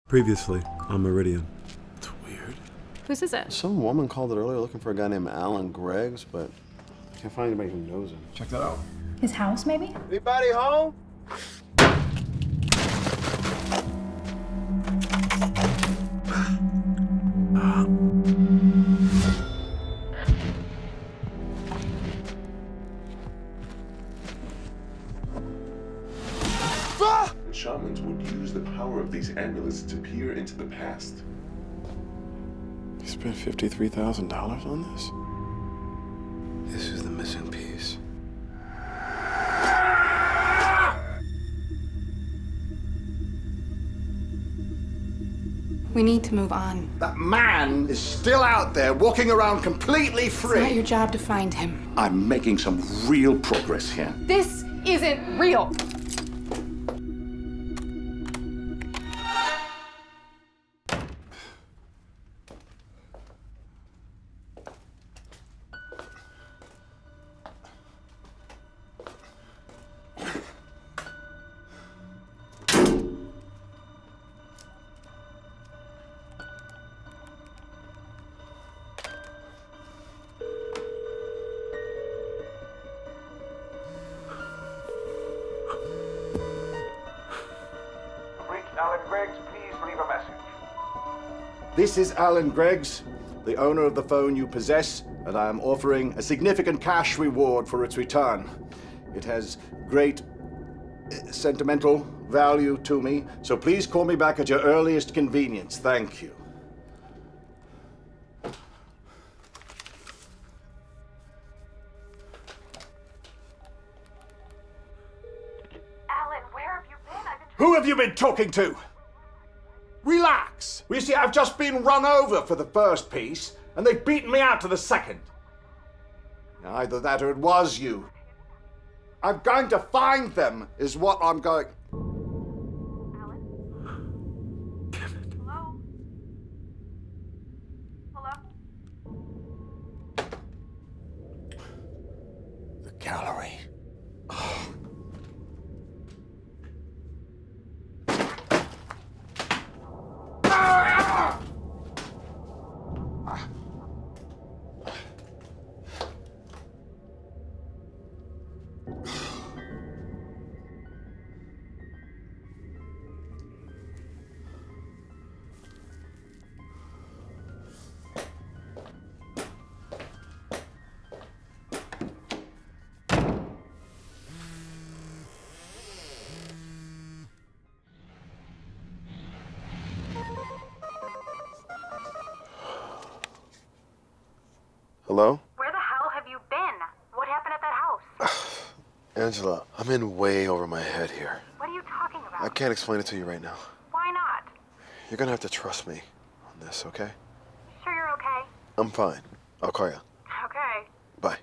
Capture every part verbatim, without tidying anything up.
Previously on Meridian. It's weird. Whose is it? Some woman called it earlier looking for a guy named Alan Greggs, but I can't find anybody who knows him. Check that out. His house, maybe? Anybody home? Shamans would use the power of these amulets to peer into the past. You spent fifty-three thousand dollars on this? This is the missing piece. We need to move on. That man is still out there, walking around completely free. It's not your job to find him. I'm making some real progress here. This isn't real. Alan Greggs, please leave a message. This is Alan Greggs, the owner of the phone you possess, and I am offering a significant cash reward for its return. It has great uh, sentimental value to me, so please call me back at your earliest convenience. Thank you. Alan, where have you been? I've been Who have you been talking to? Relax. Well, you see, I've just been run over for the first piece, and they've beaten me out to the second. Either that or it was you. I'm going to find them, is what I'm going... Alan? Hello? Hello? The gallery. Hello? Where the hell have you been? What happened at that house? Angela, I'm in way over my head here. What are you talking about? I can't explain it to you right now. Why not? You're gonna have to trust me on this, okay? Sure you're okay? I'm fine. I'll call you. Okay. Bye.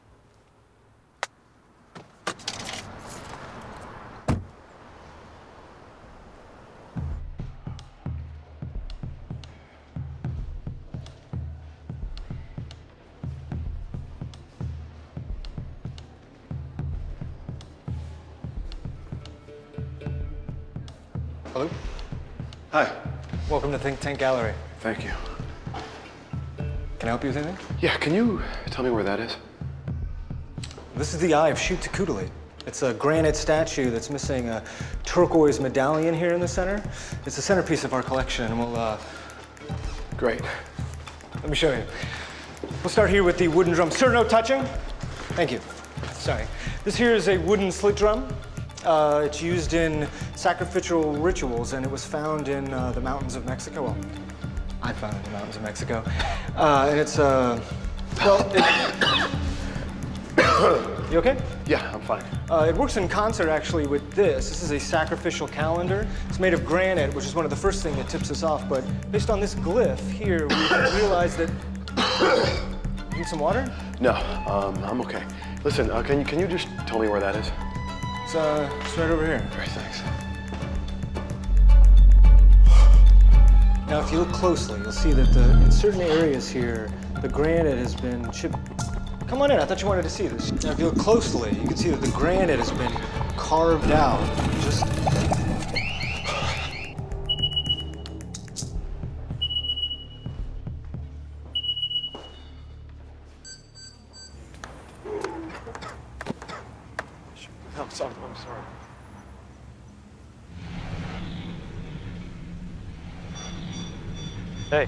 Hello? Hi. Welcome to Think Tank Gallery. Thank you. Can I help you with anything? Yeah, can you tell me where that is? This is the Eye of Shoot-to-Kudali. It's a granite statue that's missing a turquoise medallion here in the center. It's the centerpiece of our collection, and we'll, uh... Great. Let me show you. We'll start here with the wooden drum. Sir, no touching. Thank you. Sorry. This here is a wooden slit drum. Uh, it's used in sacrificial rituals, and it was found in uh, the mountains of Mexico. Well, I found it in the mountains of Mexico. Uh, and it's, uh, well, it... You okay? Yeah, I'm fine. Uh, it works in concert, actually, with this. This is a sacrificial calendar. It's made of granite, which is one of the first things that tips us off, but based on this glyph here, we realized that... You need some water? No, um, I'm okay. Listen, uh, can you can you just tell me where that is? It's, uh, it's right over here. Great, thanks. Now, if you look closely, you'll see that the, in certain areas here, the granite has been chipped. Come on in, I thought you wanted to see this. Now, if you look closely, you can see that the granite has been carved out. Just sorry, I'm sorry. Hey.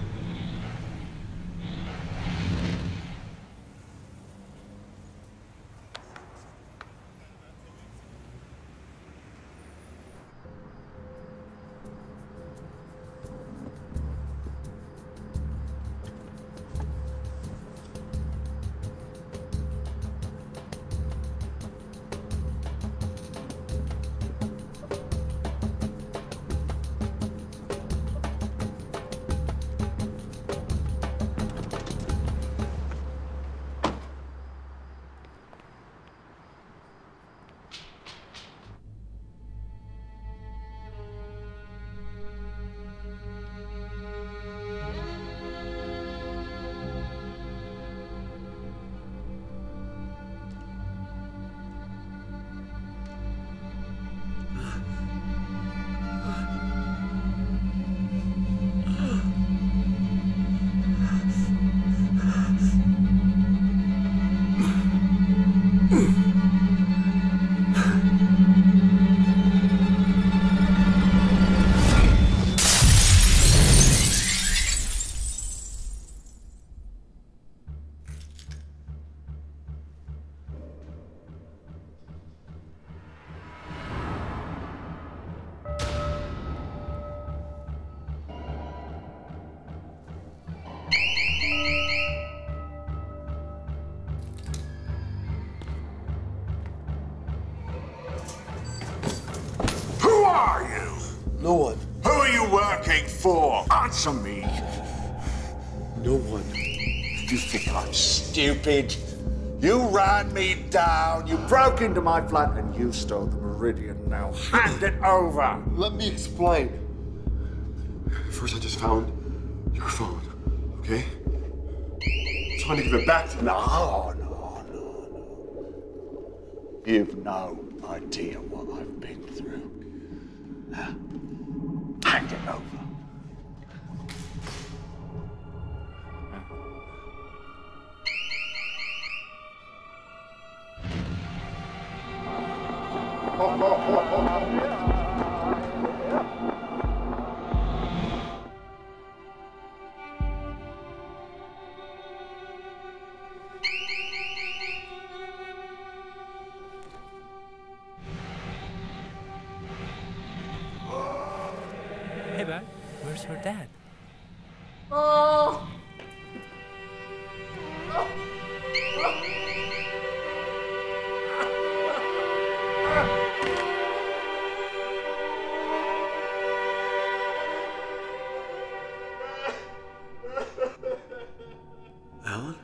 No one. Who are you working for? Answer me. No one. You think I'm stupid? You ran me down, you broke into my flat, and you stole the Meridian. Now hand it over. Let me explain. First, I just found your phone, okay? I'm trying to give it back to you. No, no, no, no. You've no idea what I've been through. Now, hand it over. Hey, man, where's her dad? Oh. Alan?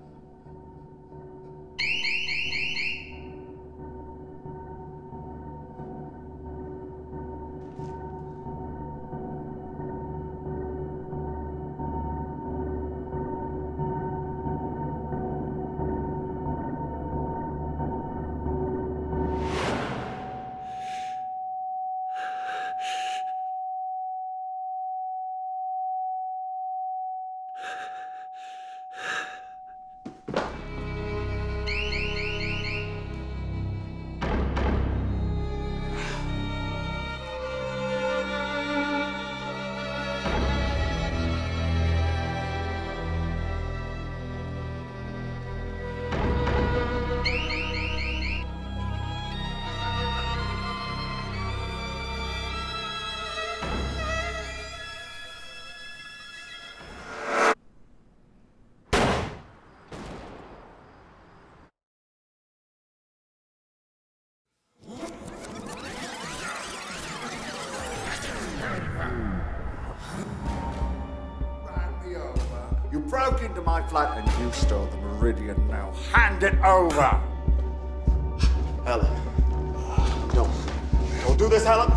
You broke into my flat and you stole the Meridian. Now hand it over. Helen. No. Don't do this, Helen.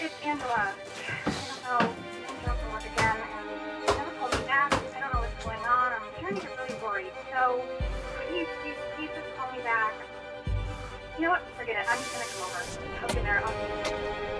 it's Angela. I don't know. I'm drunk from work again, and she never called me back. I don't know what's going on. I'm starting to get really worried. So, please, please, please just call me back. You know what? Forget it. I'm just gonna come over. I'll be there. I'll